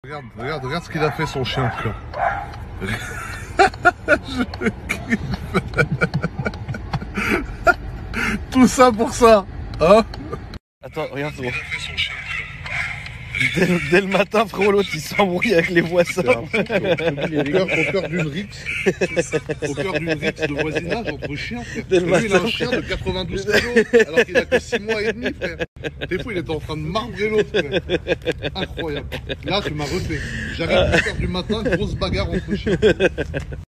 Regarde ce qu'il a fait son chien, frère. Je kiffe. Tout ça pour ça, hein? Attends, regarde toi. Dès le matin, frérot, l'autre il s'embrouille avec les voisins. Au cœur d'une rixe. Au cœur d'une rixe de voisinage entre chiens, frère. Lui, il a un chien de 92 kilos alors qu'il a que 6 mois et demi, frère. Des fois, il était en train de marbrer l'autre, frère. Incroyable. Là, tu m'as refait. J'arrive au cœur du matin, grosse bagarre entre chiens.